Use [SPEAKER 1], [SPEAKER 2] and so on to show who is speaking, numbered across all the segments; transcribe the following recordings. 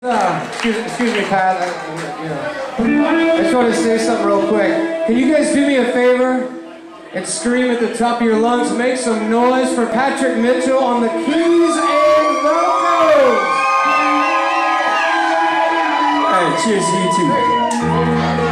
[SPEAKER 1] Excuse me, Pat. I just want to say something real quick. Can you guys do me a favor and scream at the top of your lungs? Make some noise for Patrick Mitchell on the keys and vocals.
[SPEAKER 2] Hey, cheers to you too.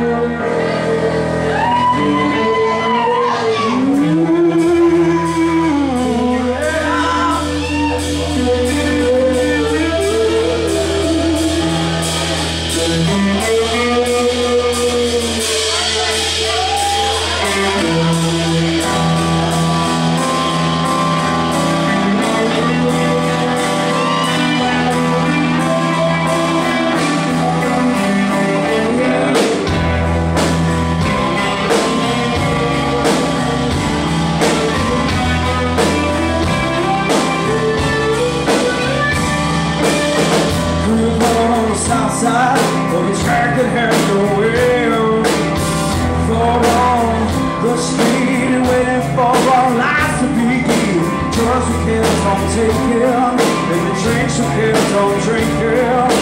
[SPEAKER 2] Outside of a track that has no wheel, for on the street and waiting for our lives to begin. Drugs we kept on taking, and the drinks we kept on drinking.